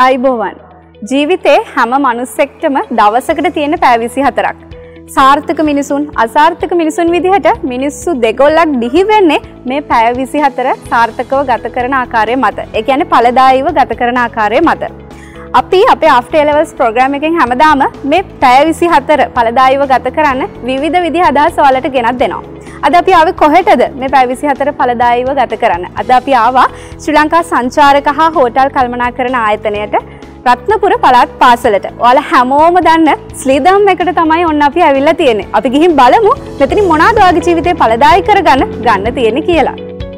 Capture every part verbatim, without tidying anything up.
අයිබෝවන් ජීවිතේ හැම මනුස්සෙක්ටම දවසකට තියෙන පැය විසිහතරක්. සාර්ථක මිනිසුන් අසාර්ථක මිනිසුන් විදිහට මිනිස්සු දෙගොල්ලක් දිහි වෙන්නේ මේ පැය විසිහතර සාර්ථකව ගත කරන ආකාරය මත. ඒ කියන්නේ ඵලදායීව ගත කරන ආකාරය මත. අපි අපේ after A levels program එකෙන් හැමදාම මේ පැය විසිහතර ඵලදායීව ගත කරන්න විවිධ විදිහ අදහස් ඔයාලට ගෙනත් දෙනවා. අද අපි ආවේ කොහෙටද මේ පැය විසිහතර ඵලදායීව ගත කරන්න? අද අපි ආවා ශ්‍රී ලංකා සංචාරක හා හෝටල් කළමනාකරණ ආයතනයට රත්නපුර පළාත් පාසලට. ඔයාලා හැමෝම දන්න ස්ලිදම් එකට තමයි ඔන්න අපි ඇවිල්ලා තියෙන්නේ. අපි ගිහින් බලමු මෙතනින් මොනවාද ඔයාගේ ජීවිතේ ඵලදායී කරගන්න ගන්න තියෙන්නේ කියලා.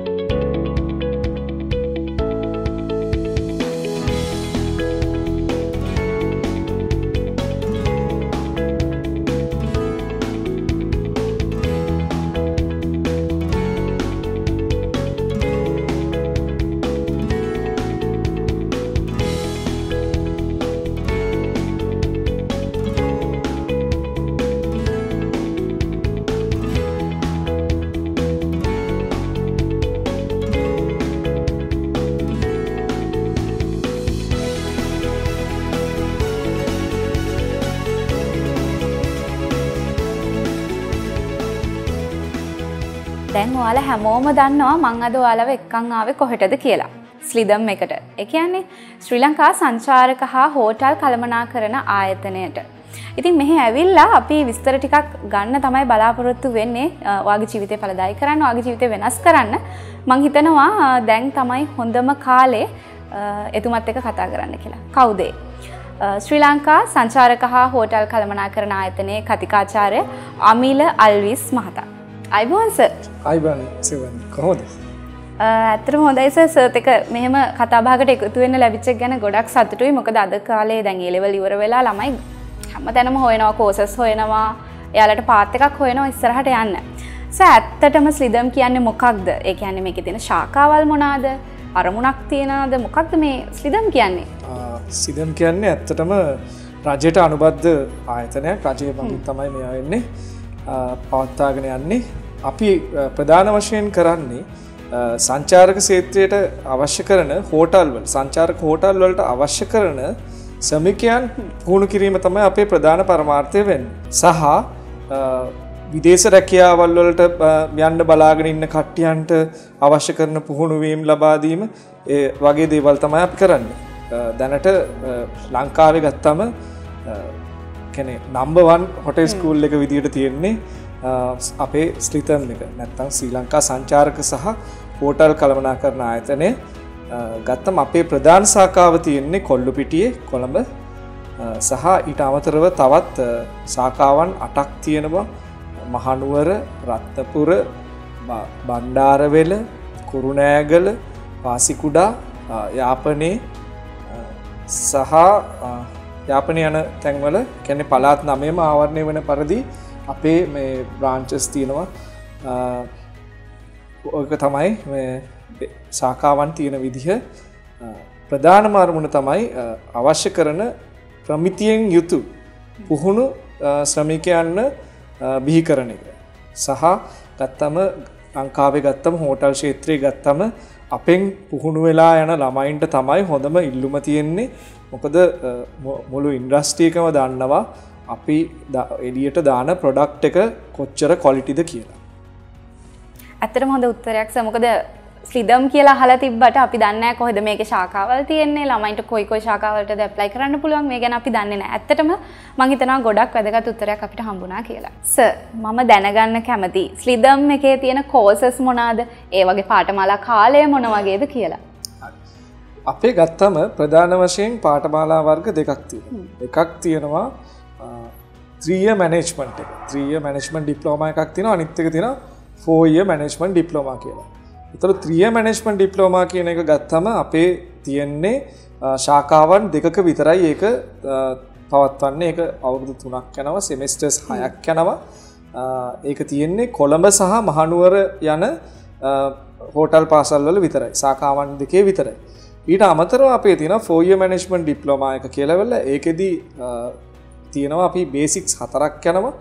දැන් ඔයාලා හැමෝම දන්නවා මං අද ඔයාලව එක්කන් ආවේ කොහෙටද කියලා. ස්ලිදම් එකට. ඒ කියන්නේ ශ්‍රී ලංකා සංචාරක හා හෝටල් කළමනාකරණ ආයතනයට. ඉතින් මෙහි ඇවිල්ලා අපි විස්තර ටිකක් ගන්න තමයි බලාපොරොත්තු වෙන්නේ. ඔයාගේ ජීවිතේ ඵලදායී කරන්න, ඔයාගේ ජීවිතේ වෙනස් කරන්න. මං හිතනවා දැන් තමයි හොඳම කාලේ එතුමත් එක්ක කතා කරන්න කියලා. කවුද? ශ්‍රී ලංකා සංචාරක හා හෝටල් කළමනාකරණ ආයතනයේ කතිකාචාර්ය අමිල අල්විස් මහතා. අයිබෝන් සර්. අයිබෝන් සෙවන් කොහොමද? ඇත්තටම හොඳයි සර්. සර්ත් එක මෙහෙම කතා බහකට එකතු වෙන්න ලැබිච්ච එක ගැන ගොඩක් සතුටුයි. මොකද අද කාලේ දැන් ඒ ලෙවල් ඉවර වෙලා ළමයි හැමතැනම හොයනවා, කෝසස් හොයනවා, එයාලට පාත් එකක් හොයනවා ඉස්සරහට යන්න. සර් ඇත්තටම ස්ලිදම් කියන්නේ මොකක්ද? ඒ කියන්නේ මේකේ තියෙන ශාඛාවල් මොනවාද? අරමුණක් තියනවාද? මොකක්ද මේ ස්ලිදම් කියන්නේ? ස්ලිදම් කියන්නේ ඇත්තටම රජයට අනුබද්ධ ආයතනයක්. රජයේ මගින් තමයි මේවා වෙන්නේ. පවත්වාගෙන යන්නේ. අපි ප්‍රධාන වශයෙන් කරන්නේ සංචාරක ක්ෂේත්‍රයට අවශ්‍ය කරන හෝටල් වල සංචාරක හෝටල් වලට අවශ්‍ය කරන ශ්‍රමිකයන් පුහුණු කිරීම තමයි අපේ ප්‍රධාන පරමාර්ථය වෙන්නේ. සහ විදේශ රැකියාවල් වලට යන්න බලාගෙන ඉන්න කට්ටියන්ට අවශ්‍ය කරන පුහුණු වීම ලබා දීම ඒ වගේ දේවල් තමයි අපි කරන්නේ. දැනට ලංකාවේ ගත්තම කියන්නේ නම්බර් වන් හොටෙල් ස්කූල් එක විදියට තියෙන්නේ අපේ ස්ලිතම් එක. නැත්තම් ශ්‍රී ලංකා සංචාරක සහ හෝටල් කළමනාකරණ ආයතනය ගත්තම අපේ ප්‍රධාන ශාඛාව තියෙන්නේ කොල්ලුපිටියේ කොළඹ සහ ඊට අමතරව තවත් ශාඛාවන් අටක් තියෙනවා. මහනුවර, රත්නපුර, බණ්ඩාරවෙල, කුරුණෑගල, පාසිකුඩා, යාපනයේ සහ යාපනය යන තැන්වල කියන්නේ පළාත් නවයම ආවරණය වන පරිදි අපේ මේ බ්‍රාන්චස් තියෙනවා. ඔක තමයි මේ ශාඛාවන් තියෙන විදිහ. ප්‍රධානම අරමුණ තමයි අවශ්‍ය කරන ප්‍රමිතියෙන් යුතු පුහුණු ශ්‍රමිකයන්ව බිහි කරන එක. සහ ගත්තම ලංකාවේ ගත්තම හෝටල් ක්ෂේත්‍රයේ ගත්තම අපෙන් පුහුණු වෙලා යන ළමයින්ට තමයි හොඳම ඉල්ලුම තියෙන්නේ. මොකද මුළු ඉන්ඩස්ට්‍රි එකම දන්නවා අපි එළියට දාන ප්‍රොඩක්ට් එක කොච්චර ක්වොලිටිද කියලා. ඇත්තටම හොඳ උත්තරයක් සර්. මොකද ස්ලිදම් කියලා අහලා තිබ්බට අපි දන්නේ නැහැ කොහෙද මේකේ ශාඛාවල් තියෙන්නේ, ළමයින්ට කොයි කොයි ශාඛාවලටද ඇප්ලයි කරන්න පුළුවන් මේ ගැන අපි දන්නේ නැහැ. ඇත්තටම මම හිතනවා ගොඩක් වැදගත් උත්තරයක් අපිට හම්බුණා කියලා. සර් මම දැනගන්න කැමතියි ස්ලිදම් එකේ තියෙන කෝසස් මොනවාද? ඒ වගේ පාඨමාලා කාලය මොන වගේද කියලා. අපේ ගත්තම ප්‍රධාන වශයෙන් පාඨමාලා වර්ග දෙකක් තියෙනවා. එකක් තියෙනවා three year management එක. three year management diploma එකක් තියෙනවා. අනිත් එක තියෙනවා four year management diploma කියලා. ඒතර three year management diploma කියන එක ගත්තම අපේ තියෙන්නේ ශාඛාවන් දෙකක විතරයි ඒක පවත්වන්නේ. ඒක අවුරුදු තුනක් යනවා, සෙමෙස්ටර්ස් හයක් යනවා. ඒක තියෙන්නේ කොළඹ සහ මහනුවර යන හෝටල් පාසල් වල විතරයි. ශාඛාවන් දෙකේ විතරයි. ඊට අමතරව අපේ තියෙනවා four year management diploma එක කියලා වෙල. ඒකෙදි තියෙනවා අපි බේසික්ස් හතරක් යනවා.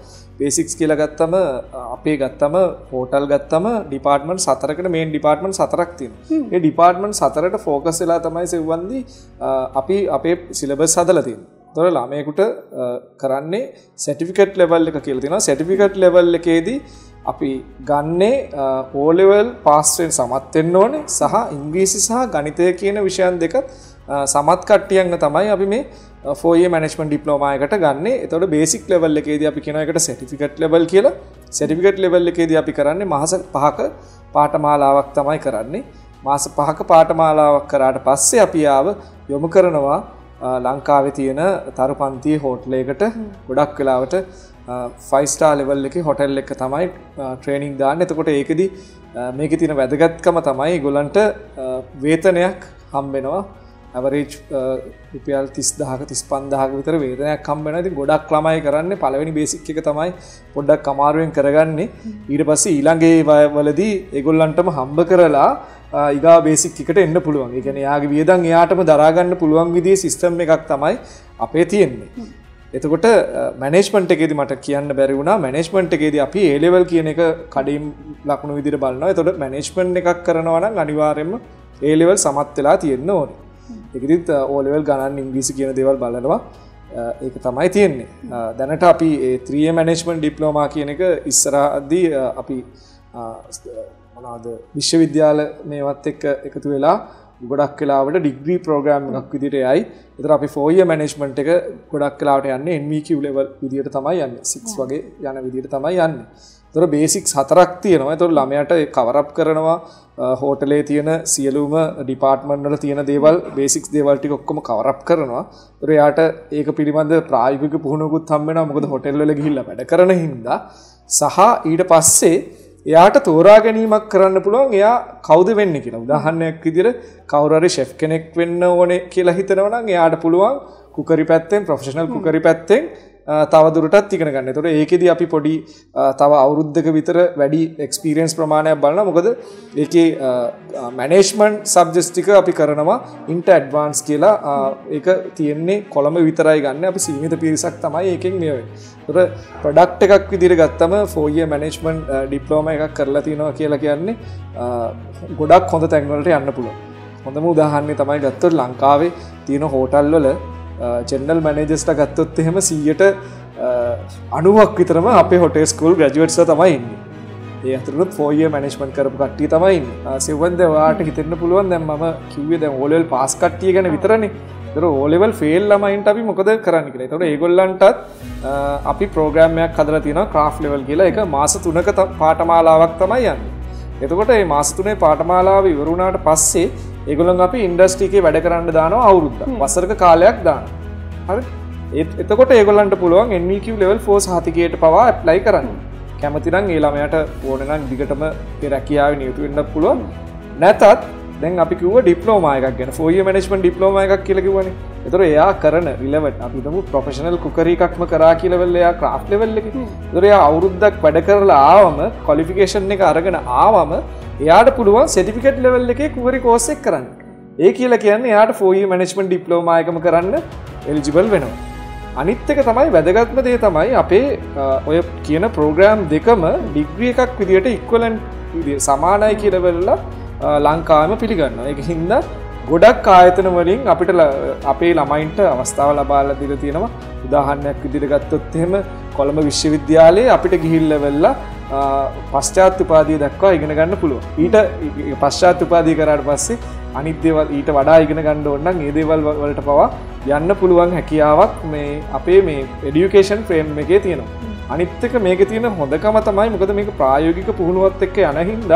බේසික්ස් කියලා ගත්තම අපේ ගත්තම හෝටල් ගත්තම ඩිපාර්ට්මන්ට් හතරකට මේන් ඩිපාර්ට්මන්ට් හතරක් තියෙනවා. ඒ ඩිපාර්ට්මන්ට් හතරට ෆෝකස් වෙලා තමයි සෙව්වන්දි අපි අපේ සිලබස් හදලා තියෙන්නේ. ඒතොර ළමයෙකුට කරන්නේ සර්ටිෆිකේට් ලෙවල් එක කියලා තියෙනවා. සර්ටිෆිකේට් ලෙවල් එකේදී අපි ගන්නේ O level පාස් වෙන්න සමත් වෙන්න ඕනේ සහ ඉංග්‍රීසි සහ ගණිතය කියන විෂයන් දෙක සමත් කට්ටියන් තමයි අපි මේ four year management diploma එකට ගන්න. එතකොට basic level එකේදී අපි කියනවා එකට certificate level කියලා. certificate level එකේදී අපි කරන්නේ මාස පහක පාඨමාලාවක් තමයි කරන්නේ. මාස පහක පාඨමාලාවක් කරාට පස්සේ අපි ආව යොමු කරනවා ලංකාවේ තියෙන තරුපන්තියේ හෝටල් එකකට. ගොඩක් වෙලාවට five star level එකේ හෝටල් එක තමයි training දාන්නේ. එතකොට ඒකෙදි මේකේ තියෙන වැදගත්කම තමයි ඒගොල්ලන්ට වේතනයක් හම්බ වෙනවා. average රුපියල් තිස් දහක තිස් පන්දාහක විතර වේතනයක් හම්බ වෙනවා. ඉතින් ගොඩක් ළමයි කරන්නේ පළවෙනි බේසික් එක තමයි පොඩ්ඩක් අමාරුවෙන් කරගන්නේ. ඊට පස්සේ ඊළඟ ඒ වලදී ඒගොල්ලන්ටම හම්බ කරලා ඊගා බේසික් එකට එන්න පුළුවන්. ඒ කියන්නේ යාගේ වියදම් එයාටම දරා ගන්න පුළුවන් විදිහේ සිස්ටම් එකක් තමයි අපේ තියෙන්නේ. එතකොට මැනේජ්මන්ට් එකේදී මට කියන්න බැරි වුණා. මැනේජ්මන්ට් එකේදී අපි A level කියන එක කඩින් ලකුණු විදිහට බලනවා. එතකොට මැනේජ්මන්ට් එකක් කරනවා නම් අනිවාර්යයෙන්ම A level සමත් වෙලා තියෙන්න ඕනේ. ඒකෙදිත් O level ගණන් ඉංග්‍රීසි කියන දේවල් බලනවා. ඒක තමයි තියෙන්නේ. දැනට අපි ඒ three year management diploma කියන එක ඉස්සරහදී අපි මොනවාද විශ්වවිද්‍යාල මේවත් එක්ක එකතු වෙලා ගොඩක් වෙලාවට ඩිග්‍රී ප්‍රෝග්‍රෑම් එකක් විදිහට යයි. ඒතර අපි four year management එක ගොඩක් වෙලාවට යන්නේ N V Q level විදිහට තමයි යන්නේ. six වගේ යන විදිහට තමයි යන්නේ. ඒතර බේසික්ස් හතරක් තියෙනවා. ඒතර ළමයාට කවර් අප් කරනවා හෝටලේ තියෙන සියලුම ඩිපාර්ට්මන්ට් වල තියෙන දේවල් බේසික්ස් දේවල් ටික ඔක්කොම කවර් අප් කරනවා. ඒතර එයාට ඒක පිළිබඳ ප්‍රායෝගික පුහුණුවකුත් හම්බ වෙනවා. මොකද හෝටල් වල ගිහිල්ලා වැඩ කරන හින්දා සහ ඊට පස්සේ එයාට තෝරා ගැනීමක් කරන්න පුළුවන් එයා කවුද වෙන්නේ කියලා. උදාහරණයක් විදිහට කවුරු හරි ෂෙෆ් කෙනෙක් වෙන්න ඕනේ කියලා හිතනවා නම් එයාට පුළුවන් කුකරි පැත්තෙන් ප්‍රොෆෙෂනල් කුකරි පැත්තෙන් තව දුරටත් ඉගෙන ගන්න. ඒතකොට ඒකෙදි අපි පොඩි තව අවුරුද්දක විතර වැඩි එක්ස්පීරියන්ස් ප්‍රමාණයක් බලනවා. මොකද ඒකේ මැනේජ්මන්ට් සබ්ජෙක්ට්ස් ටික අපි කරනවා ඉන්ටර් ඇඩ්වාන්ස් කියලා. ඒක තියෙන්නේ කොළඹ විතරයි ගන්න. අපි සීමිත පිරිසක් තමයි ඒකෙන් මේ වෙන්නේ. ඒතකොට ප්‍රොඩක්ට් එකක් විදිහට ගත්තම four year management diploma එකක් කරලා තිනවා කියලා කියන්නේ ගොඩක් හොඳ තැන් වලට යන්න පුළුවන්. හොඳම උදාහරණය තමයි ගත්තොත් ලංකාවේ තියෙන හෝටල් වල ජෙනරල් මැනේජර්ස්ලා ගත්තොත් එහෙම සීයට අනූවක් විතරම අපේ හොටෙල් ස්කූල් ග්‍රැජුවේට්ස්ලා තමයි ඉන්නේ. ඒ අතරතුර four year management කරපු කට්ටිය තමයි ඉන්නේ. සෙවන්ද ඔයාට හිතෙන්න පුළුවන් දැන් මම කිව්වේ දැන් O level පාස් කට්ටිය ගැන විතරනේ. ඒතර O level fail ළමයින්ට අපි මොකද කරන්න කියලා. ඒතකොට ඒගොල්ලන්ටත් අපි ප්‍රෝග්‍රෑම් එකක් හදලා තියෙනවා craft level කියලා. ඒක මාස තුනක පාඨමාලාවක් තමයි යන්නේ. එතකොට මේ මාස තුනේ පාඨමාලාව ඉවර වුණාට පස්සේ ඒගොල්ලන් අපි ඉන්ඩස්ට්‍රි එකේ වැඩ කරන්න දානවා අවුරුද්දක්. වසරක කාලයක් දානවා. හරි? එතකොට ඒගොල්ලන්ට පුළුවන් N V Q level four සහතිකයට පවා ඇප්ලයි කරන්න. කැමති නම් ඒ ළමයාට ඕනේ නම් දිගටම ඒ රැකියාවේ නියුතු වෙන්න පුළුවන්. නැතත් දැන් අපි කිව්ව ඩිප්ලෝමා එකක් ගැන four year management ඩිප්ලෝමා එකක් කියලා කිව්වනේ. ඒතර එයා කරන රිලෙවන්ට් අපි හිතමු ප්‍රොෆෙෂනල් කුකරි එකක්ම කරා කියලා වෙල එයා ක්‍රාෆ්ට් ලෙවල් එකේ. ඒතර එයා අවුරුද්දක් වැඩ කරලා ආවම ක්වොලිෆිකේෂන් එක අරගෙන ආවම එයාට පුළුවන් සර්ටිෆිකේට් ලෙවල් එකේ කුකරි කෝස් එක කරන්න. ඒ කියලා කියන්නේ එයාට four year management ඩිප්ලෝමා එකම කරන්න එලිජිබල් වෙනවා. අනිත් එක තමයි වැදගත්ම දේ තමයි අපේ ඔය කියන ප්‍රෝග්‍රෑම් දෙකම ඩිග්‍රී එකක් විදියට ඉක්වලන්ට් විදියට සමානයි කියලා වෙලලා ලංකාවෙම පිළිගන්නවා. ඒක හින්දා ගොඩක් ආයතන වලින් අපිට අපේ ළමයින්ට අවස්ථාව ලබාලා දීලා තියෙනවා. උදාහරණයක් විදිහට ගත්තොත් එහෙම කොළඹ විශ්වවිද්‍යාලයේ අපිට ගිහිල්ලා වෙලා පශ්චාත් උපාධිය දක්වා ඉගෙන ගන්න පුළුවන්. ඊට පශ්චාත් උපාධිය කරාට පස්සේ අනිත් දේවල් ඊට වඩා ඉගෙන ගන්න ඕන නම් ඒ දේවල් වලට පවා යන්න පුළුවන් හැකියාවක් මේ අපේ මේ এডুকেෂන් ෆ්‍රේම් එකේ තියෙනවා. අනිත් එක මේකේ තියෙන හොඳකම තමයි මොකද මේක ප්‍රායෝගික පුහුණුවත් එක්ක යන හින්දා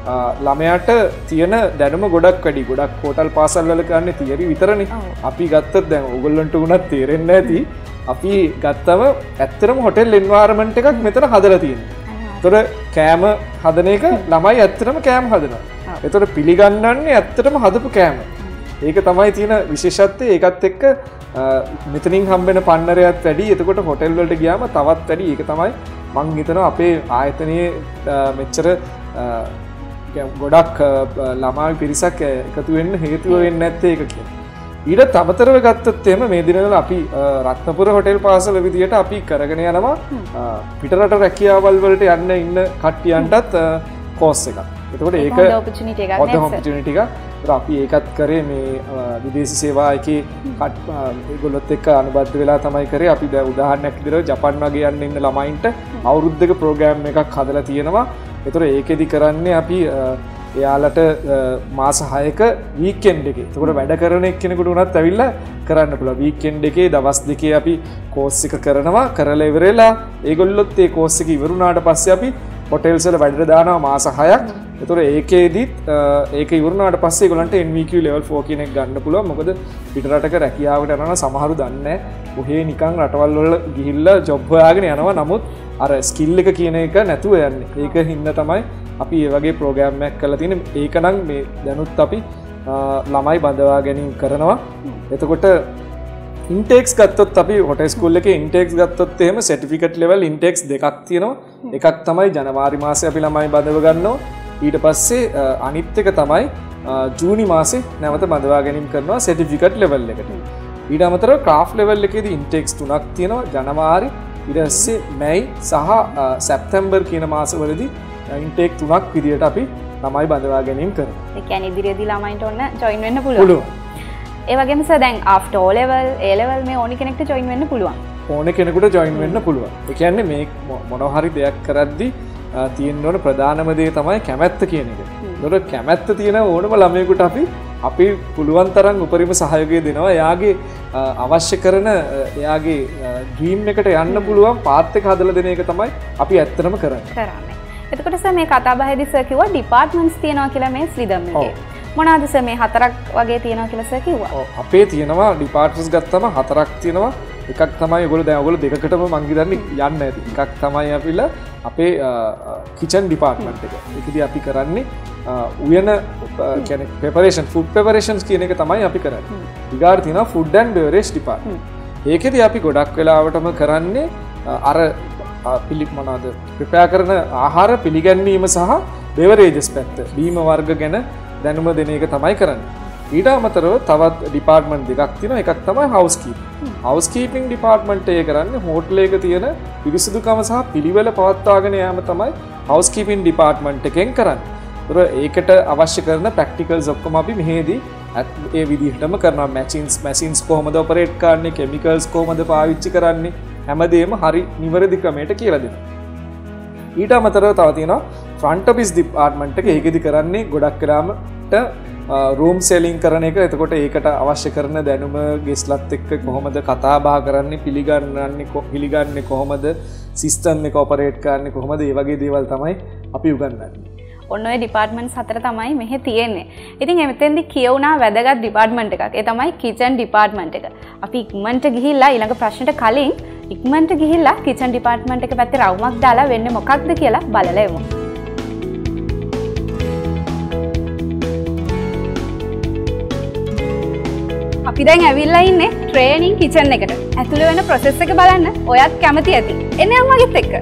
ළමයාට තියෙන දැනුම ගොඩක් වැඩි. ගොඩක් හෝටල් පාසල් වල කරන්නේ තියරි විතරනේ. අපි ගත්තත් දැන් ඕගොල්ලන්ට උනත් තේරෙන්නේ නැති අපි ගත්තම ඇත්තටම හෝටල් එන්වයරන්මන්ට් එකක් මෙතන හදලා තියෙනවා. ඒතර කෑම හදන එක ළමයි ඇත්තටම කෑම හදනවා. ඒතර පිළිගන්නන්නේ ඇත්තටම හදපු කෑම. ඒක තමයි තියෙන විශේෂත්වය. ඒකත් එක්ක මෙතනින් හම්බෙන පන්නරයත් වැඩි. එතකොට හොටෙල් වලට ගියාම තවත් වැඩි. ඒක තමයි මං හිතනවා අපේ ආයතනයේ මෙච්චර ගොඩක් ළමයි පිරිසක් එකතු වෙන්න හේතුව වෙන්නේ නැත්තේ ඒක කියලා. ඊට අමතරව ගත්තොත් එහෙම මේ දිනවල අපි රත්නපුර හොටෙල් පාසල විදියට අපි කරගෙන යනවා පිටරට රැකියාවල් වලට යන්න ඉන්න කට්ටියන්ටත් කෝස් එකක්. එතකොට ඒක හොඳ ඔපචුනිටි එකක් හොඳ ඔපචුනිටි එකක්. අපි ඒකත් කරේ මේ විදේශ සේවා එකේ ඒගොල්ලොත් එක්ක අනුබද්ධ වෙලා තමයි කරේ. අපි දැන් උදාහරණයක් විදිහට ජපාන් වගේ යන්න ඉන්න ළමයින්ට අවුරුද්දක ප්‍රෝග්‍රෑම් එකක් හදලා තියෙනවා. ඒතර ඒකෙදි කරන්නේ අපි එයාලට මාස හයක වීකෙන්ඩ් එකේ. එතකොට වැඩ කරන එක්කෙනෙකුට උනත් ඇවිල්ලා කරන්න පුළුවන්. වීකෙන්ඩ් එකේ දවස් දෙකේ අපි කෝස් එක කරනවා. කරලා ඉවරලා ඒගොල්ලොත් ඒ කෝස් එක ඉවරුණාට පස්සේ අපි හොටෙල්ස් වල වැඩට දානවා මාස හයක්. ඒතකොට ඒකෙදිත් ඒක ඉවරුණාට පස්සේ ඒගොල්ලන්ට N V Q level four කියන එක ගන්න පුළුවන්. මොකද පිට රටක රැකියාවට යනවා සමහරු දන්නේ නැහැ. ඔහේ නිකන් රටවල් වල ගිහිල්ලා ජොබ් හොයාගෙන යනවා. නමුත් අර ස්කිල් එක කියන එක නැතුව යන්නේ. ඒක හින්දා තමයි අපි ඒ වගේ ප්‍රෝග්‍රෑම් එකක් කරලා තියෙන්නේ. ඒක නම් මේ දැනුත් අපි ළමයි බඳවා ගැනීම කරනවා. එතකොට ඉන්ටෙක්ස් ගත්තොත් අපි හොටෙල් ස්කූල් එකේ ඉන්ටෙක්ස් ගත්තොත් එහෙම සර්ටිෆිකට් ලෙවල් ඉන්ටෙක්ස් දෙකක් තියෙනවා. එකක් තමයි ජනවාරි මාසේ අපි ළමයි බඳව ගන්නවා. ඊට පස්සේ අනිත් එක තමයි ජූනි මාසේ නැවත බඳවා ගැනීම කරනවා සර්ටිෆිකට් ලෙවල් එකට. ඊට අමතරව ක්‍රාෆ්ට් ලෙවල් එකේදී ඉන්ටෙක්ස් තුනක් තියෙනවා. ජනවාරි ඊට පස්සේ මැයි සහ සැප්තැම්බර් කියන මාසවලදී ඉන්ටේක් තුනක් විදියට අපි ළමයි බඳවා ගැනීම කරනවා. ඒ කියන්නේ ඉදිරියේදී ළමයින්ට ඔන්න ජොයින් වෙන්න පුළුවන්. ඒ වගේම සර් දැන් after O level A level මේ ඕනි කෙනෙක්ට ජොයින් වෙන්න පුළුවන්. ඕන කෙනෙකුට ජොයින් වෙන්න පුළුවන්. ඒ කියන්නේ මේ මොනවා හරි දෙයක් කරද්දී තියෙන්න ඕන ප්‍රධානම දේ තමයි කැමැත්ත කියන එක. ඒතකොට කැමැත්ත තියෙන ඕනම ළමයෙකුට අපි අපි පුළුවන් තරම් උපරිම සහයෝගය දෙනවා. එයාගේ අවශ්‍ය කරන එයාගේ ඩ්‍රීම් එකට යන්න පුළුවන් පාත් එක හදලා දෙන එක තමයි අපි ඇත්තටම කරන්නේ. කරන්නේ. එතකොට සර් මේ කතා බහේදී සර් කිව්වා ඩිපාර්ට්මන්ට්ස් තියෙනවා කියලා මේ ස්ලිදම් එකේ. මොනවාද සර් මේ හතරක් වගේ තියෙනවා කියලා සර් කිව්වා? ඔව් අපේ තියෙනවා ඩිපාර්ට්මන්ට්ස් ගත්තම හතරක් තියෙනවා. එකක් තමයි ඔයගොල්ලෝ දැන් ඔයගොල්ලෝ දෙකකටම මං හිතන්නේ යන්න ඇති. එකක් තමයි අපිලා අපේ කිචන් ඩිපාර්ට්මන්ට් එක. ඒකදී අපි කරන්නේ උයන කියන්නේ ප්‍රෙපරේෂන් ෆුඩ් ප්‍රෙපරේෂන්ස් කියන එක තමයි අපි කරන්නේ. ඊගාට තියෙනවා ෆුඩ් ඇන්ඩ් බෙවරේජ් ඩිපාර්ට්මන්ට්. ඒකෙදී අපි ගොඩක් වෙලාවටම කරන්නේ අර පිළිප මොනවාද ප්‍රපයා කරන ආහාර පිළිගැන්වීම සහ බෙවරේජස් පැත්ත බීම වර්ග ගැන දැනුම දෙන එක තමයි කරන්නේ. ඊට අමතරව තවත් ඩිපාර්ට්මන්ට් දෙකක් තියෙනවා. එකක් තමයි housekeeping. Housekeeping department එක කරන්නේ හෝටල් එකක තියෙන පිරිසිදුකම සහ පිළිවෙල පවත්වාගෙන යාම තමයි හවුස් කීපින් ඩිපාර්ට්මන්ට් එකෙන් කරන්නේ. ඒකට අවශ්‍ය කරන ප්‍රැක්ටිකල්ස් ඔක්කොම අපි මෙහෙදී ඒ විදිහටම කරනවා. මැෂින්ස් මැෂින්ස් කොහොමද ඔපරේට් කරන්නේ, කෙමිකල්ස් කොහොමද පාවිච්චි කරන්නේ, හැමදේම හරි නිවැරදි ක්‍රමයට කියලා දෙනවා. ඊට අමතරව තව තියෙනවා ෆ්‍රන්ට් ඔෆිස් ඩිපාර්ට්මන්ට් එක. ඒකෙදි කරන්නේ ගොඩක් වෙලාවට රූම් සෙලින් කරන එක. එතකොට ඒකට අවශ්‍ය කරන දැනුම ගෙස්ලත් එක්ක කොහොමද කතා බහ කරන්නේ, පිළිගන්නන්නේ පිළිගන්නේ කොහොමද, සිස්ටම් එක ඔපරේට් කරන්නේ කොහොමද, ඒ වගේ දේවල් තමයි අපි උගන්වන්නේ. ඔන්න ඔය ඩිපාර්ට්මන්ට්ස් හතර තමයි මෙහි තියෙන්නේ. ඉතින් එතෙන්දි කියවුණා වැදගත් ඩිපාර්ට්මන්ට් එකක්. ඒ තමයි කිචන් ඩිපාර්ට්මන්ට් එක. අපි ඉක්මනට ගිහිල්ලා ඊළඟ ප්‍රශ්නෙට කලින් ඉක්මනට ගිහිල්ලා කිචන් ඩිපාර්ට්මන්ට් එක පැත්තේ රවුමක් දාලා වෙන්නේ මොකක්ද කියලා බලලා එමු. අපි දැන් ඇවිල්ලා ඉන්නේ ට්‍රේනින් කිචන් එකට. ඇතුළේ වෙන ප්‍රොසෙස් එක බලන්න ඔයත් කැමති ඇති. එන්නේ අම්මගෙත් එක්ක.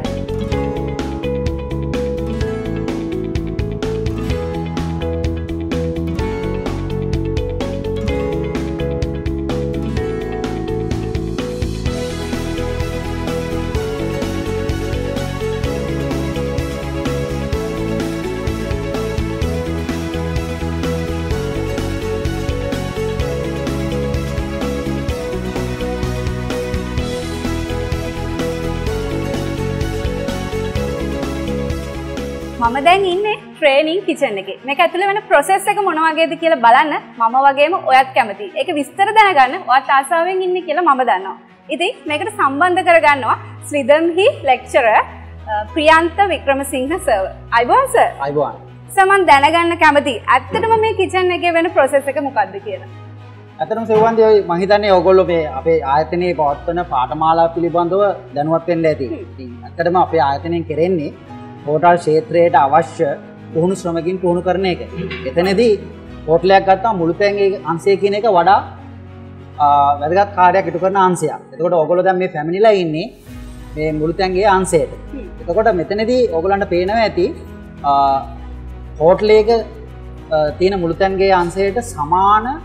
මම දැන් ඉන්නේ ට්‍රේනින් කිචන් එකේ. මේක ඇතුලේ වෙන ප්‍රොසෙස් එක මොන වගේද කියලා බලන්න මම වගේම ඔයත් කැමතියි. ඒක විස්තර දැනගන්න ඔයත් ආසාවෙන් ඉන්නේ කියලා මම දන්නවා. ඉතින් මේකට සම්බන්ධ කරගන්නවා ස්විදම්හි ලෙක්චරර් ප්‍රියන්ත වික්‍රමසිංහ සර්. අයිබෝන් සර්. අයිබෝන්. සර් මම දැනගන්න කැමතියි. ඇත්තටම මේ කිචන් එකේ වෙන ප්‍රොසෙස් එක මොකක්ද කියලා. ඇත්තටම සෙව්වන්දී ඔය මම හිතන්නේ ඔයගොල්ලෝ මේ අපේ ආයතනයේ පවත්වන පාඨමාලා පිළිබඳව දැනුවත් වෙන්න ඇති. ඉතින් ඇත්තටම අපේ ආයතනයෙන් කරන්නේ හෝටල් ක්ෂේත්‍රයට අවශ්‍ය පුහුණු ශ්‍රමකින් පුහුණු කරන එක. එතනදී හෝටලයක් ගත්තාම මුළුතැන්ගේ අංශය කියන එක වඩා වැදගත් කාර්යයක් ඉටු කරන අංශයක්. එතකොට ඔයගොල්ලෝ දැන් මේ ෆැමිලිලා ඉන්නේ මේ මුළුතැන්ගේ අංශයට. එතකොට මෙතනදී ඔයගොල්ලන්ට පේනවා ඇති හෝටලයක තියෙන මුළුතැන්ගේ අංශයට සමාන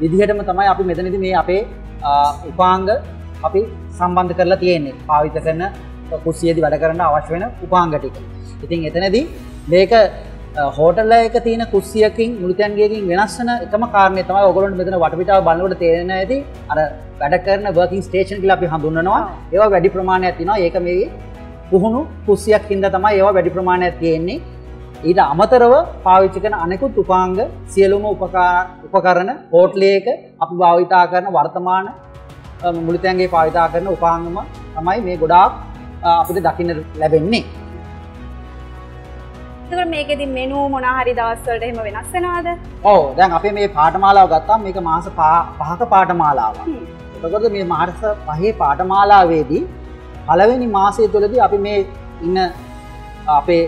විදිහටම තමයි අපි මෙතනදී මේ අපේ උපාංග අපි සම්බන්ධ කරලා තියෙන්නේ. පාවිච්චි කරන කුස්සියේදී වැඩ කරන්න අවශ්‍ය වෙන උපාංග ටික. ඉතින් එතනදී මේක හෝටල් එකක තියෙන කුස්සියකින් මුළුතැන්ගයකින් වෙනස් වෙන එකම කාරණේ තමයි ඔයගොල්ලන්ට මෙතන වටපිටාව බලනකොට තේරෙන්නේ ඇති. අර වැඩ කරන වර්කින් ස්ටේෂන් කියලා අපි හඳුන්වනවා. ඒවා වැඩි ප්‍රමාණයක් තියෙනවා. ඒක මේ පුහුණු කුස්සියක් හින්දා තමයි ඒවා වැඩි ප්‍රමාණයක් තියෙන්නේ. ඊට අමතරව පාවිච්චි කරන අනෙකුත් උපාංග සියලුම උපකරණ හෝටලයක අපි භාවිතා කරන වර්තමාන මුළුතැන්ගේ භාවිතා කරන උපාංගම තමයි මේ ගොඩාක් අපිට දකින්න ලැබෙන්නේ. එතකොට මේකෙදි මෙනු මොන හරි දවස් වලට එහෙම වෙනස් වෙනවද? ඔව් දැන් අපි මේ පාඨමාලාව ගත්තාම මේක මාස පහක පාඨමාලාවක්. එතකොට මේ මාස පහේ පාඨමාලාවේදී පළවෙනි මාසය තුළදී අපි මේ ඉන්න අපේ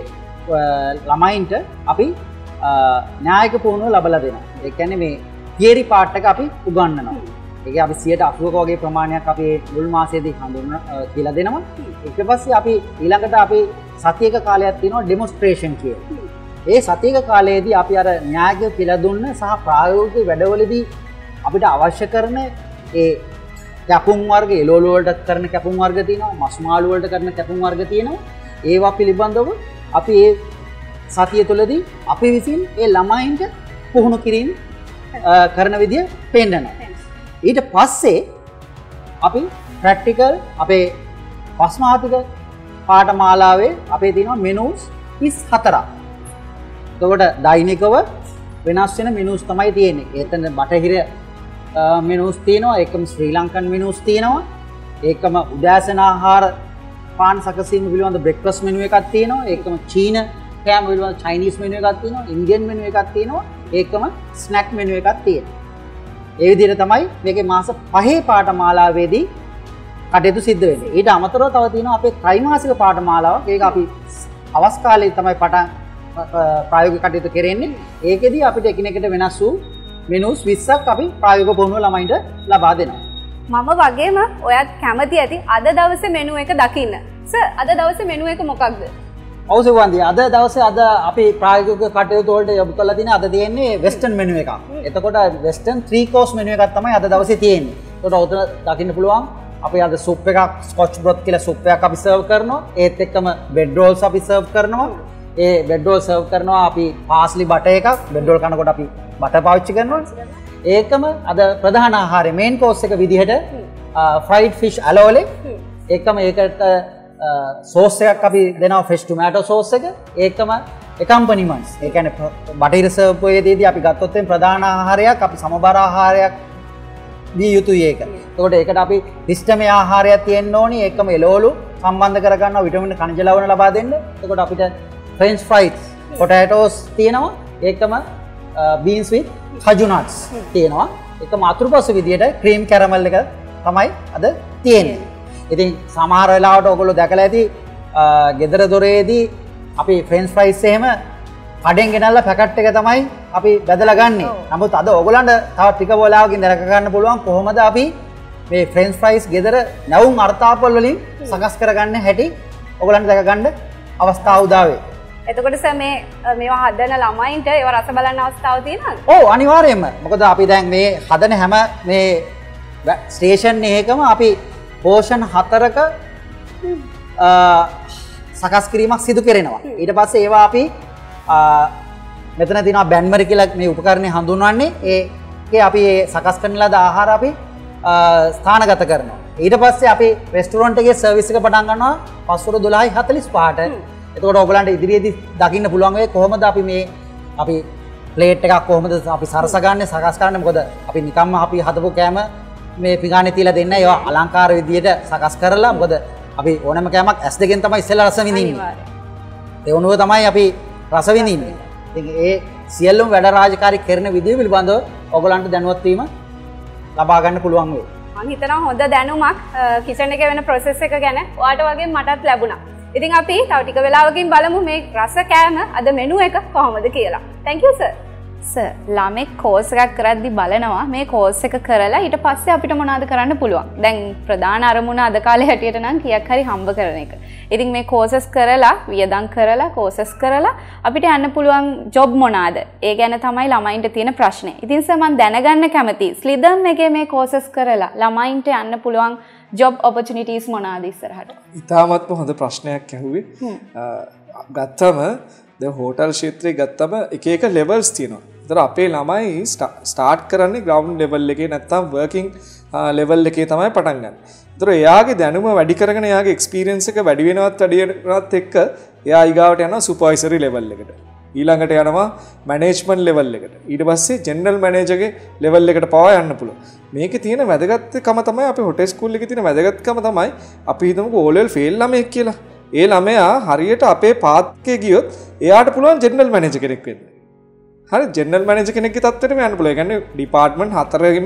ළමයින්ට අපි න්‍යායික පුහුණුව ලබලා දෙනවා. ඒ කියන්නේ මේ තියරි පාර්ට් එක අපි උගන්වනවා. ඒක අපි සියයට අසූවක වගේ ප්‍රමාණයක් අපි මුල් මාසයේදී හඳුන්වන කියලා දෙනවා. ඊට පස්සේ අපි ඊළඟට අපි සතියක කාලයක් තියෙනවා ඩෙමොන්ස්ට්‍රේෂන් කියලා. ඒ සතියක කාලයේදී අපි අර න්‍යායික කියලා දුන්න සහ ප්‍රායෝගික වැඩවලදී අපිට අවශ්‍ය කරන ඒ කැපුම් වර්ග එළවලු වලට කරන කැපුම් වර්ග තියෙනවා, මස් මාළු වලට කරන කැපුම් වර්ග තියෙනවා. ඒවා පිළිබඳව අපි ඒ සතිය තුළදී අපි විසින් ඒ ළමයින්ට පුහුණු කිරීම කරන විදිය පෙන්නනවා. ඊට පස්සේ අපි ප්‍රැක්ටිකල් අපේ පස්මාතික පාඨමාලාවේ අපේ තියෙනවා මෙනුස් තිස් හතරක්. එතකොට දෛනිකව වෙනස් වෙන මෙනුස් තමයි තියෙන්නේ. එතන බටහිර මෙනුස් තියෙනවා, ඒකම ශ්‍රී ලංකන් මෙනුස් තියෙනවා, ඒකම උදෑසන ආහාර පාන් සකසීම පිළිබඳ බ්‍රෙක්ෆාස්ට් මෙනු එකක් තියෙනවා, ඒකම චීන කෑම පිළිබඳ චයිනීස් මෙනු එකක් තියෙනවා, ඉන්දියන් මෙනු එකක් තියෙනවා, ඒකම ස්නැක් මෙනු එකක් තියෙනවා. ඒ විදිහට තමයි මේකේ මාස පහේ පාඨමාලාවේදී කටයුතු සිද්ධ වෙන්නේ. ඊට අමතරව තව තියෙනවා අපේ ත්‍රිමාසික පාඨමාලාව. ඒක අපි අවස් කාලේ තමයි පටන් ප්‍රායෝගික කටයුතු කරන්නේ. ඒකෙදී අපිට එකිනෙකට වෙනස් වූ මෙනුස් විස්සක් අපි ප්‍රායෝගික පුහුණුව ළමයින්ට ලබා දෙනවා. මම වගේම ඔයත් කැමති ඇති අද දවසේ මෙනු එක දකින්න. සර් අද දවසේ මෙනු එක මොකක්ද? ඔව් සෙවන්දි අද දවසේ අද අපි ප්‍රායෝගික කටයුතු වලට යොමු කරලා තියෙන අද තියෙන්නේ වෙස්ටර්න් මෙනු එකක්. එතකොට වෙස්ටර්න් three course මෙනු එකක් තමයි අද දවසේ තියෙන්නේ. එතකොට උතන දකින්න පුළුවන් අපි අද සුප් එකක් ස්කොච් බ්‍රොත් කියලා සුප් එකක් අපි සර්ව් කරනවා. ඒත් එක්කම බෙඩ් රෝල්ස් අපි සර්ව් කරනවා. ඒ බෙඩ් රෝල් සර්ව් කරනවා අපි පාස්ලි බටර් එකක්. බෙඩ් රෝල් කනකොට අපි බටර් පාවිච්චි කරනවා. ඒකම අද ප්‍රධාන ආහාරය මේන් කෝස් එක විදිහට ෆ්‍රයිඩ් ෆිෂ් ඇලෝලේ. ඒකම ඒකට සෝස් එකක් අපි දෙනවා ෆ්‍රෙෂ් ටොමැටෝ සෝස් එක. ඒකම එකම්පනිමන්ට්ස්. ඒ කියන්නේ බටහිර සර්ව් පොයේදී අපි ගත්තොත් ප්‍රධාන ආහාරයක් අපි සමබර ආහාරයක් දී යුතුයි ඒක. එතකොට ඒකට අපි පිස්ටමේ ආහාරයක් තියෙන්න ඕනි. ඒකම එළවලු සම්බන්ධ කරගන්නවා විටමින් කනිජ ලවණ ලබා දෙන්න. එතකොට අපිට ෆ්‍රෙන්ච් ෆ්‍රයිස්, පොටැටෝස් තියෙනවා. ඒකම බීන්ස් විත් කජු නට්ස් තියෙනවා. ඒකම අතුරුපස විදියට ක්‍රීම් කැරමල් එක තමයි අද තියෙන්නේ. ඉතින් සමහර වෙලාවට ඔයගොල්ලෝ දැකලා ඇති ගෙදර දොරේදී අපි ෆ්‍රෙන්ච් ෆ්‍රයිස් එහෙම කඩෙන් ගෙනල්ලා පැකට් එක තමයි අපි බෙදලා ගන්නෙ. නමුත් අද ඔයගොල්ලන්ට තව ටික වෙලාවකින් දැක ගන්න පුළුවන් කොහොමද අපි මේ ෆ්‍රෙන්ච් ෆ්‍රයිස් ගෙදර නැවුම් අර්ථාපල් වලින් සකස් කරගන්න හැටි ඔයගොල්ලන්ට දැක ගන්න අවස්ථාව උදා වේ. එතකොට සර් මේ මේවා හදන ළමයින්ට ඒවා රස බලන්න අවස්ථාව තියෙනවද? ඔව් අනිවාර්යයෙන්ම. මොකද අපි දැන් මේ හදන හැම මේ ස්ටේෂන් එකකම අපි පෝෂන් හතරක සකස් කිරීමක් සිදු කරනවා. ඊට පස්සේ ඒවා අපි මෙතන තියෙනවා බැන්මරි කියලා මේ උපකරණය හඳුන්වන්නේ. ඒකේ අපි සකස් කරන ලද ආහාර අපි ස්ථානගත කරනවා. ඊට පස්සේ අපි රෙස්ටුරන්ට් එකේ සර්විස් එක පටන් ගන්නවා පස්වර දොළහයි හතළිස් පහට. එතකොට ඔයගලන්ට ඉදිරියේදී දකින්න පුළුවන් වෙයි කොහොමද අපි මේ අපි ප්ලේට් එකක් කොහොමද අපි සරසගන්නේ සකස් කරන්නේ. මොකද අපි නිකම්ම අපි හදපු කෑම මේ පිඟානේ තියලා දෙන්නේ. ඒවා අලංකාර විදියට සකස් කරලා. මොකද අපි ඕනෑම කෑමක් ඇස් දෙකෙන් තමයි ඉස්සෙල්ලා රස විඳින්නේ. ඒ වුණුව තමයි අපි රස විඳින්නේ. ඉතින් ඒ සියලුම වැඩ රාජකාරී කරන විදිය පිළිබඳව ඔයගලන්ට දැනුවත් වීම ලබා ගන්න පුළුවන් වෙයි. මම හිතනවා හොඳ දැනුමක් කිචන් එකේ වෙන ප්‍රොසෙස් එක ගැන ඔයාට වගේ මටත් ලැබුණා. ඉතින් අපි තව ටික වෙලාවකින් බලමු මේ රස කෑම අද මෙනු එක කොහොමද කියලා. Thank you sir. සර් ළමෙක් කෝස් එකක් කරද්දි බලනවා මේ කෝස් එක කරලා ඊට පස්සේ අපිට මොනවද කරන්න පුළුවන්. දැන් ප්‍රධාන අරමුණ අද කාලේ හැටියට නම් කීයක් හරි හම්බ කරන එක. ඉතින් මේ කෝසස් කරලා වියදම් කරලා කෝසස් කරලා අපිට යන්න පුළුවන් ජොබ් මොනවාද? ඒ ගැන තමයි ළමයින්ට තියෙන ප්‍රශ්නේ. ඉතින් සර් මම දැනගන්න කැමතියි ස්ලිදම් එකේ මේ කෝසස් කරලා ළමයින්ට යන්න පුළුවන් ජොබ් ඔපචුනිටිස් මොනවාද ඉස්සරහට? ඉතාමත්ම හොඳ ප්‍රශ්නයක් ඇහුවේ. ගත්තම දැන් හෝටල් ක්ෂේත්‍රයේ ගත්තම එක එක ලෙවල්ස් තියෙනවා. ඒතර අපේ ළමයි ස්ටාර්ට් කරන්නේ ග්‍රවුන්ඩ් ලෙවල් එකේ නැත්නම් වර්කින් ලෙවල් එකේ තමයි පටන් ගන්න. ඒතර එයාගේ දැනුම වැඩි කරගෙන එයාගේ එක්ස්පීරියන්ස් එක වැඩි වෙනවත් වැඩි වෙනවත් එක්ක එයා ඊගාවට යනවා සුපර්වයිසරි ලෙවල් එකට. ඊළඟට යනවා මැනේජ්මන්ට් ලෙවල් එකට. ඊට පස්සේ ජෙනරල් මැනේජර්ගේ ලෙවල් එකට පවා යන්න පුළුවන්. මේකේ තියෙන වැදගත්කම තමයි අපේ හොටෙල් ස්කූල් එකේ තියෙන වැදගත්කම තමයි අපි හිතමුකෝ O level ෆේල් ළමයෙක් කියලා. ඒ ළමයා හරියට අපේ පාත් එකේ ගියොත් එයාට පුළුවන් ජෙනරල් මැනේජර් කෙනෙක් වෙන්න. හරි ජෙනරල් මැනේජර් කෙනෙක්ගේ තත්ත්වෙටම යන්න පුළුවන්. ඒ කියන්නේ ඩිපාර්ට්මන්ට් හතරෙම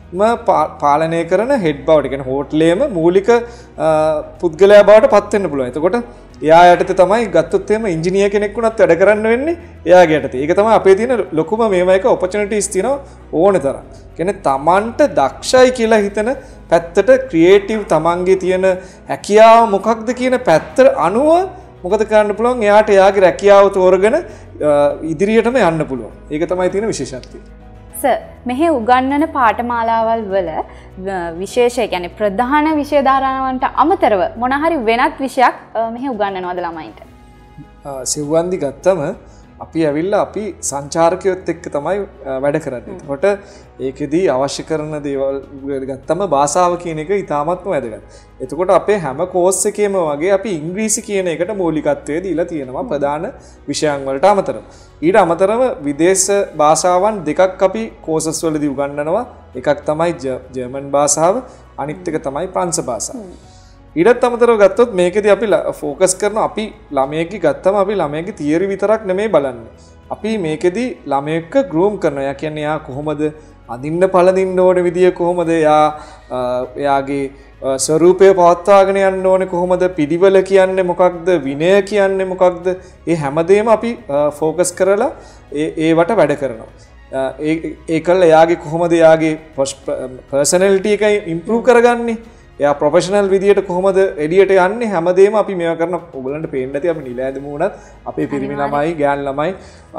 පාලනය කරන හෙඩ් බවට, ඒ කියන්නේ හෝටලේම මූලික පුද්ගලයා බවට පත් වෙන්න පුළුවන්. එතකොට එයා යටතේ තමයි ගත්තොත් එහෙම ඉංජිනේර කෙනෙක් වුණත් වැඩ කරන්න වෙන්නේ එයාගේ යටතේ. ඒක තමයි අපේ තියෙන ලොකුම මේවා එක ඔපචුනිටිස් තියෙනවා ඕනේ තරම්. කියන්නේ Tamanට දක්ෂයි කියලා හිතන පැත්තට ක්‍රියේටිව් තමන්ගේ තියෙන හැකියාව මොකක්ද කියන පැත්තට අනුව මොකද කරන්න පුළුවන් එයාට එයාගේ රැකියාව තෝරගෙන ඉදිරියටම යන්න පුළුවන්. ඒක තමයි තියෙන විශේෂත්වය. සර් මෙහි උගන්වන පාඨමාලාවල් වල විශේෂ කියන්නේ ප්‍රධාන විෂය ධාරාවන්ට අමතරව මොන හරි වෙනත් විෂයක් මෙහි උගන්වනවද ළමයින්ට? සිව්වන්දි ගත්තම අපි ඇවිල්ලා අපි සංචාරකයොත් එක්ක තමයි වැඩ කරන්නේ. එතකොට ඒකෙදී අවශ්‍ය කරන දේවල් ගත්තම භාෂාව කියන එක ඉතාමත්ම වැදගත්. එතකොට අපේ හැම කෝස් එකේම වගේ අපි ඉංග්‍රීසි කියන එකට මූලිකත්වය දීලා තියෙනවා ප්‍රධාන විෂයන් වලට අමතරව. ඊට අමතරව විදේශ භාෂාවන් දෙකක් අපි කෝසස් වලදී උගන්වනවා. එකක් තමයි ජර්මන් භාෂාව, අනිත් එක තමයි ප්‍රංශ භාෂාව. ඊටත් අමතරව ගත්තොත් මේකෙදී අපි ફોකස් කරන අපි ළමයෙක්ගේ ගත්තම අපි ළමයෙක්ගේ තියරි විතරක් නෙමෙයි බලන්නේ. අපි මේකෙදී ළමයෙක්ව ගෲම් කරනවා. යා කියන්නේ යා කොහොමද අඳින්න පළඳින්න ඕන විදිය කොහොමද, යා එයාගේ ස්වරූපය පවත්වාගෙන යන්න ඕනේ කොහොමද, පිළිවෙල කියන්නේ මොකක්ද, විනය කියන්නේ මොකක්ද, ඒ හැමදේම අපි ફોකස් කරලා ඒ ඒවට වැඩ කරනවා. ඒ ඒකල එයාගේ කොහොමද එයාගේ පර්සනැලිටි එක ඉම්ප්‍රූව් කරගන්නේ, එයා ප්‍රොෆෙෂනල් විදියට කොහොමද එළියට යන්නේ, හැමදේම අපි මේවා කරන. ඔයගලන්ට පේන්න ඇති අපි නිලෑදම වුණත් අපේ පිරිමි ළමයි ගෑන් ළමයි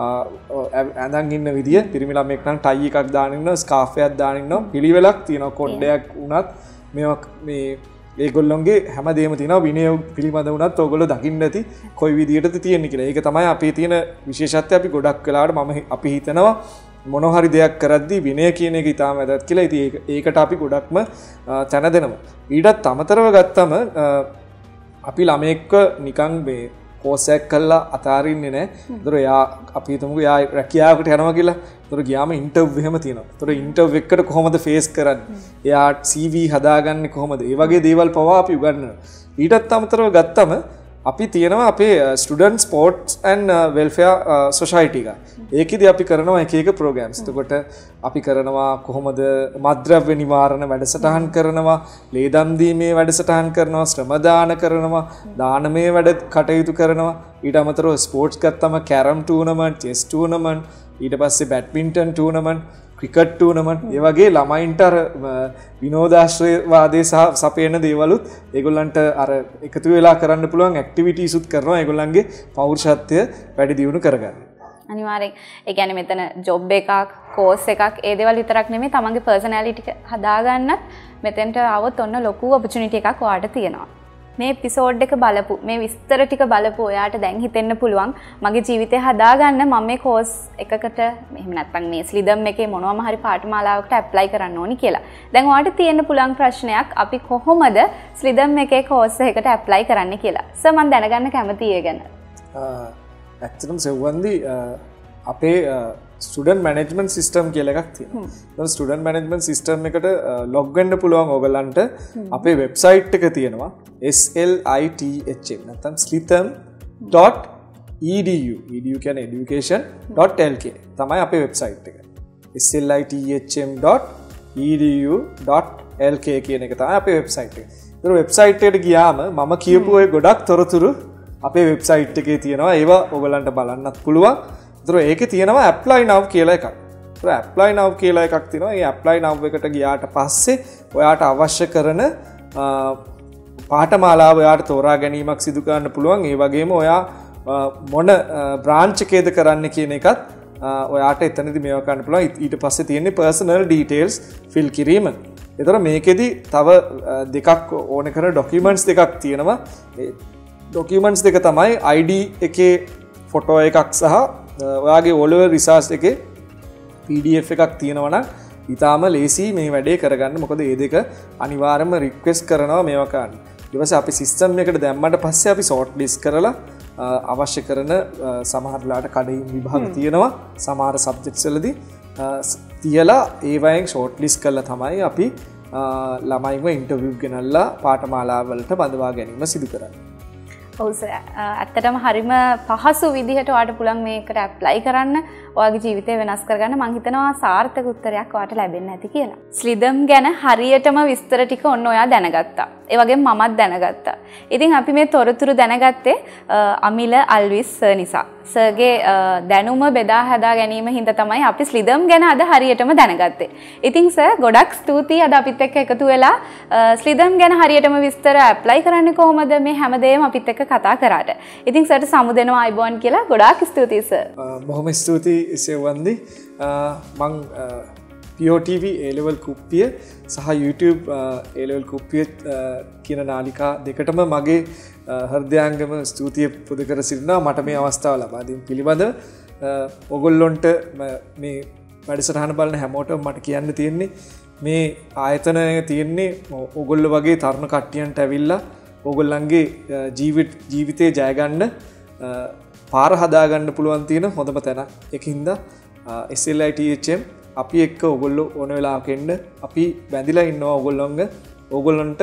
ඇඳන් ඉන්න විදිය, පිරිමි ළමෙක් නම් ටයි එකක් දාගෙන ඉන්නවා, ස්කාෆ් එකක් දාගෙන ඉන්නවා, පිළිවෙලක් තියෙනවා, කොණ්ඩයක් වුණත් මේවා මේ ඒගොල්ලොන්ගේ හැමදේම තියෙනවා. විනය පිළිබඳ වුණත් ඔයගොල්ලෝ දකින්න ඇති කොයි විදියටද තියෙන්නේ කියලා. ඒක තමයි අපේ තියෙන විශේෂත්වය. අපි ගොඩක් වෙලාවට මම අපි හිතනවා මොන හරි දෙයක් කරද්දී විනය කියන එක ඉතාම වැදගත් කියලා. ඉතින් ඒකට අපි ගොඩක්ම තැන දෙනවා. ඊටත් අමතරව ගත්තම අපි ළමයෙක්ව නිකන් මේ කෝස් එකක් කරලා අතාරින්නේ නැහැ. ඒතර එයා අපි හිතමුකෝ එයා රැකියාවකට යනවා කියලා. ඒතර ගියාම ඉන්ටර්විව් එහෙම තියෙනවා. ඒතර ඉන්ටර්විව් එකට කොහොමද ෆේස් කරන්නේ? එයා සී වී හදාගන්නේ කොහොමද? ඒ වගේ දේවල් පවා අපි උගන්වනවා. ඊටත් අමතරව ගත්තම අපි තියෙනවා අපේ student sports and welfare society එක. ඒකෙදි අපි කරනවා එක එක ප්‍රෝග්‍රෑම්ස්. එතකොට අපි කරනවා කොහොමද මත්ද්‍රව්‍ය නිවාරණ වැඩසටහන් කරනවා, ලේදම් දීමේ වැඩසටහන් කරනවා, ශ්‍රම දාන කරනවා, දානමය වැඩ කටයුතු කරනවා. ඊට අමතරව ස්පෝර්ට්ස් ගත්තම කැරම් ටූර්නමන්ට්, චෙස් ටූර්නමන්ට්, ඊට පස්සේ බැඩ්මින්ටන් ටූර්නමන්ට්, ක්‍රිකට් ටූර්නමන්ට්, ඒ වගේ ළමයින්ට අර විනෝදාශ්‍රයවාදයේ සහ සපයන දේවලුත් ඒගොල්ලන්ට අර එකතු වෙලා කරන්න පුළුවන් ඇක්ටිවිටීස් උත් කරනවා ඒගොල්ලන්ගේ පෞරුෂත්වය වැඩි දියුණු කරගන්න. අනිවාර්යෙන්. ඒ කියන්නේ මෙතන ජොබ් එකක්, කෝස් එකක්, ඒ දේවල් විතරක් නෙමෙයි තමන්ගේ පර්සනැලිටි එක හදාගන්නත් මෙතෙන්ට આવොත් ඔන්න ලොකු ඔපචුනිටි එකක් ඔයාට තියෙනවා. මේ එපිසෝඩ් එක බලපු මේ විස්තර ටික බලපු ඔයාට දැන් හිතෙන්න පුළුවන් මගේ ජීවිතය හදාගන්න මම මේ කෝස් එකකට එහෙම නැත්නම් මේ ස්ලිදම් එකේ මොනවාම හරි පාඨමාලාවකට ඇප්ලයි කරන්න ඕනි කියලා. දැන් ඔයාට තියෙන්න පුළුවන් ප්‍රශ්නයක් අපි කොහොමද ස්ලිදම් එකේ කෝස් එකකට ඇප්ලයි කරන්න කියලා. සර් මම දැනගන්න කැමතියි ඒ ගැන. ඇත්තටම සෙව්වන්දි අපේ ස්ටුඩන්ට් මැනේජ්මන්ට් සිස්ටම් කියලා එකක් තියෙනවා. ඒ ස්ටුඩන්ට් මැනේජ්මන්ට් සිස්ටම් එකට ලොග් වෙන්න පුළුවන් ඕගලන්ට අපේ වෙබ්සයිට් එක තියෙනවා S L I T H M නැත්නම් slitham dot e d u. edu කියන්නේ education dot l k තමයි අපේ වෙබ්සයිට් එක. S L I T H M dot e d u dot l k කියන එක තමයි අපේ වෙබ්සයිට් එක. ඒක වෙබ්සයිට් එකට ගියාම මම කියපු ඔය ගොඩක් තොරතුරු අපේ වෙබ්සයිට් එකේ තියෙනවා. ඒවා ඔයගලන්ට බලන්නත් පුළුවන්. ඒතර ඒකේ තියෙනවා apply now කියලා එකක්. ඒතර apply now කියලා එකක් තියෙනවා. ඒ apply now එකට ගියාට පස්සේ ඔයාට අවශ්‍ය කරන පාඨමාලාව ඔයාට තෝරා ගැනීමක් සිදු කරන්න පුළුවන්. ඒ වගේම ඔයා මොන බ්‍රාන්ච් එකේද කරන්න කියන එකත් ඔයාට එතනදි මේවා කරන්න පුළුවන්. ඊට පස්සේ තියෙන්නේ personal details fill කිරීම. ඒතර මේකෙදි තව දෙකක් ඕන කරන documents දෙකක් තියෙනවා. ඒ documents දෙක තමයි I D එකේ ෆොටෝ එකක් සහ ඔයාගේ O level results එකේ P D F එකක් තියෙනවා නම් ඊටාම ලේසි මේ වැඩේ කරගන්න. මොකද මේ දෙක අනිවාර්යයෙන්ම රික්වෙස්ට් කරනවා මේවා කරන්න. ඊට පස්සේ අපි සිස්ටම් එකට දැම්මට පස්සේ අපි ෂෝට් ලිස්ට් කරලා අවශ්‍ය කරන සමහරලාට කඩින් විභාග තියෙනවා. සමහර සබ්ජෙක්ට්ස් වලදී තියලා ඒවයින් ෂෝට් ලිස්ට් කරලා තමයි අපි ළමයින්ව ඉන්ටර්විව් ගෙනල්ලා පාඨමාලා වලට බඳවා ගැනීම සිදු කරන්නේ. ඔව් සර්. ඇත්තටම හරිම පහසු විදිහට ඔයාලට පුළුවන් මේකට ඇප්ලයි කරන්න. ඔයාගේ ජීවිතය වෙනස් කරගන්න. මම හිතනවා සාර්ථක උත්තරයක් ඔයාලට ලැබෙන්න ඇති කියලා. ස්ලිදම් ගැන හරියටම විස්තර ටික ඔන්න ඔයා දැනගත්තා. ඒ වගේම මමත් දැනගත්තා. ඉතින් අපි මේ තොරතුරු දැනගත්තේ අමිල අල්විස් සර් නිසා. සර්ගේ දැනුම බෙදා හදා ගැනීම හින්දා තමයි අපි ස්ලිදම් ගැන අද හරියටම දැනගත්තේ. ඉතින් සර් ගොඩක් ස්තුතියි අද අපිත් එක්ක එකතු වෙලා ස්ලිදම් ගැන හරියටම විස්තර ඇප්ලයි කරන්නේ කොහොමද මේ හැමදේම අපිත් එක්ක කතා කරාට. ඉතින් සර්ට සමුදෙනවා අයබෝන් කියලා ගොඩාක් ස්තුතියි සර්. බොහොම ස්තුතියි සෙවන්දි. මං P O T V A level කුප්පිය සහ YouTube A level කුප්පිය කියන නාලිකා දෙකටම මගේ හෘදයාංගම ස්තුතිය පුද කර සිටිනවා මට මේ අවස්ථාව ලබා දීම පිළිබඳව. ඔයගොල්ලොන්ට මේ වැඩසටහන බලන හැමෝටම මට කියන්න තියෙන්නේ මේ ආයතනය තියෙන්නේ ඔයගොල්ලෝ වගේ තරුණ කට්ටියන්ට ඇවිල්ලා ඔයගොල්ලන්ගේ ජීවිත ජීවිතේ ජය ගන්න පාර හදා ගන්න පුළුවන් තියෙන හොඳම තැන. ඒකින්ද S L I T H M අපි එක්ක ඔයගොල්ලෝ ඕන වෙලාවක එන්න අපි බැඳිලා ඉන්නවා ඔයගොල්ලොන්ගේ ඔයගොල්ලන්ට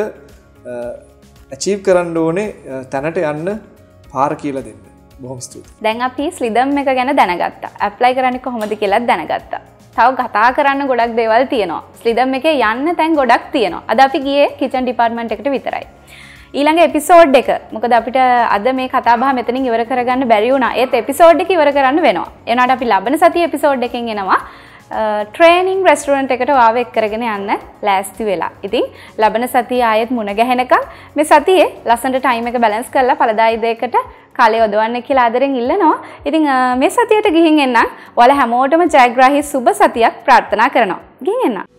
achieve කරන්න ඕනේ තැනට යන්න පාර කියලා දෙන්න. බොහොම ස්තුතියි. දැන් අපි ස්ලිදම් එක ගැන දැනගත්තා. ඇප්ලයි කරන්නේ කොහොමද කියලාත් දැනගත්තා. තව කතා කරන්න ගොඩක් දේවල් තියෙනවා. ස්ලිදම් එකේ යන්න තැන් ගොඩක් තියෙනවා. අද අපි ගියේ කිචන් ඩිපාර්ට්මන්ට් එකට විතරයි. ඊළඟ එපිසෝඩ් එක මොකද අපිට අද මේ කතා බහ මෙතනින් ඉවර කරගන්න බැරි වුණා. ඒත් එපිසෝඩ් එක ඉවර කරන්න වෙනවා. එනවාට අපි ලබන සතියේ එපිසෝඩ් එකෙන් එනවා ට්‍රේනින් රෙස්ටුරන්ට් එකට වාව එක් කරගෙන යන්න ලෑස්ති වෙලා. ඉතින් ලබන සතියේ ආයෙත් මුණ ගැහෙනකම් මේ සතියේ ලස්සනට ටයිම් එක බැලන්ස් කරලා පළදායි දෙයකට කාලය යොදවන්න කියලා ආදරෙන් ඉල්ලනවා. ඉතින් මේ සතියට ගිහින් එන්නම්. ඔයාලා හැමෝටම ජයග්‍රාහී සුබ සතියක් ප්‍රාර්ථනා කරනවා. ගිහින් එන්න.